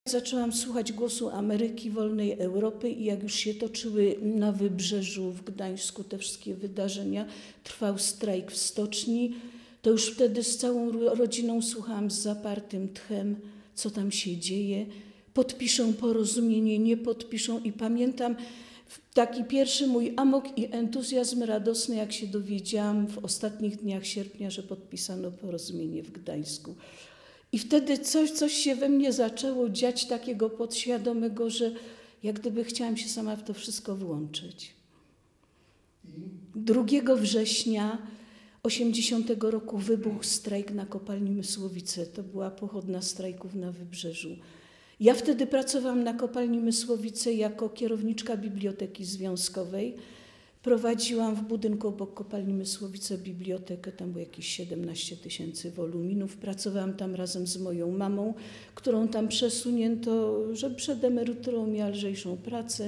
Zaczęłam słuchać głosu Ameryki, wolnej Europy i jak już się toczyły na Wybrzeżu, w Gdańsku te wszystkie wydarzenia, trwał strajk w stoczni, to już wtedy z całą rodziną słuchałam z zapartym tchem, co tam się dzieje. Podpiszą porozumienie, nie podpiszą i pamiętam taki pierwszy mój amok i entuzjazm radosny, jak się dowiedziałam w ostatnich dniach sierpnia, że podpisano porozumienie w Gdańsku. I wtedy coś się we mnie zaczęło dziać takiego podświadomego, że jak gdyby chciałam się sama w to wszystko włączyć. 2 września 80 roku wybuchł strajk na kopalni Mysłowice. To była pochodna strajków na Wybrzeżu. Ja wtedy pracowałam na kopalni Mysłowice jako kierowniczka biblioteki związkowej. Prowadziłam w budynku obok kopalni Mysłowice bibliotekę, tam było jakieś 17 000 woluminów. Pracowałam tam razem z moją mamą, którą tam przesunięto, że przed emeryturą miała lżejszą pracę.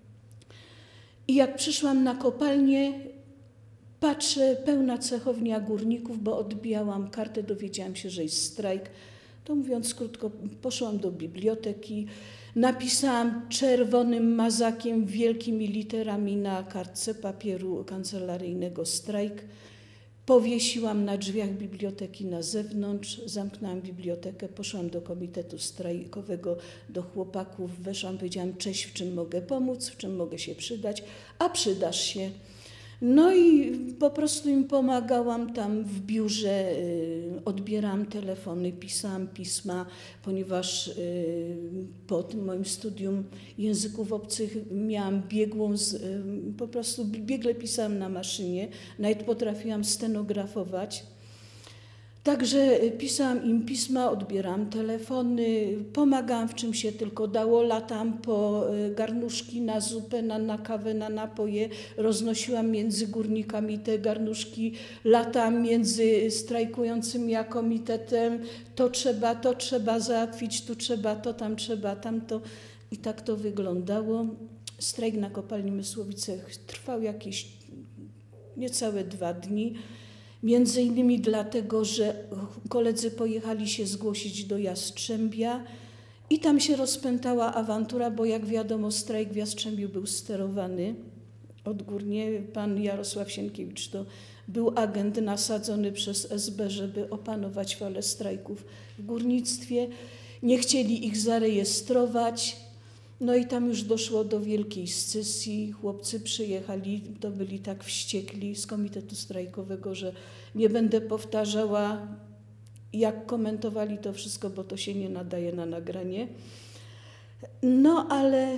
I jak przyszłam na kopalnię, patrzę, pełna cechownia górników, bo odbijałam kartę, dowiedziałam się, że jest strajk. To mówiąc krótko, poszłam do biblioteki, napisałam czerwonym mazakiem, wielkimi literami na kartce papieru kancelaryjnego strajk. Powiesiłam na drzwiach biblioteki na zewnątrz, zamknęłam bibliotekę, poszłam do komitetu strajkowego, do chłopaków, weszłam, powiedziałam: cześć, w czym mogę pomóc, w czym mogę się przydać, a przydasz się. No i po prostu im pomagałam tam w biurze, odbierałam telefony, pisałam pisma, ponieważ po tym moim studium języków obcych miałam biegłą, po prostu biegle pisałam na maszynie, nawet potrafiłam stenografować. Także pisałam im pisma, odbierałam telefony, pomagałam w czym się tylko dało, latałam po garnuszki na zupę, na kawę, na napoje, roznosiłam między górnikami te garnuszki, latałam między strajkującymi a komitetem, to trzeba załatwić, tu trzeba to, tam trzeba tamto i tak to wyglądało. Strajk na kopalni Mysłowice trwał jakieś niecałe 2 dni. Między innymi dlatego, że koledzy pojechali się zgłosić do Jastrzębia i tam się rozpętała awantura, bo jak wiadomo strajk w Jastrzębiu był sterowany odgórnie. Pan Jarosław Sienkiewicz to był agent nasadzony przez SB, żeby opanować falę strajków w górnictwie. Nie chcieli ich zarejestrować. No i tam już doszło do wielkiej scysji. Chłopcy przyjechali, to byli tak wściekli z komitetu strajkowego, że nie będę powtarzała, jak komentowali to wszystko, bo to się nie nadaje na nagranie. No ale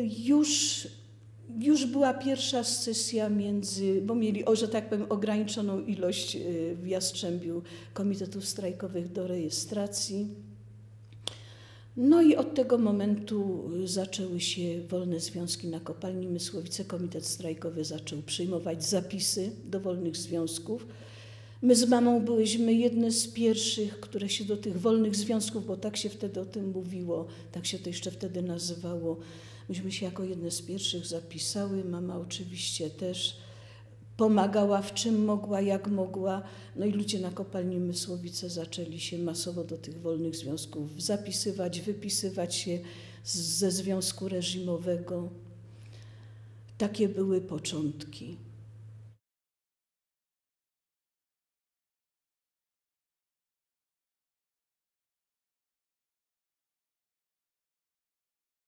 już była pierwsza scysja bo mieli, że tak powiem, ograniczoną ilość w Jastrzębiu komitetów strajkowych do rejestracji. No i od tego momentu zaczęły się wolne związki na kopalni Mysłowice. Komitet strajkowy zaczął przyjmować zapisy do wolnych związków. My z mamą byłyśmy jedne z pierwszych, które się do tych wolnych związków, bo tak się wtedy o tym mówiło, tak się to jeszcze wtedy nazywało, myśmy się jako jedne z pierwszych zapisały. Mama oczywiście też pomagała w czym mogła, jak mogła. No i ludzie na kopalni Mysłowice zaczęli się masowo do tych wolnych związków zapisywać, wypisywać się ze związku reżimowego. Takie były początki.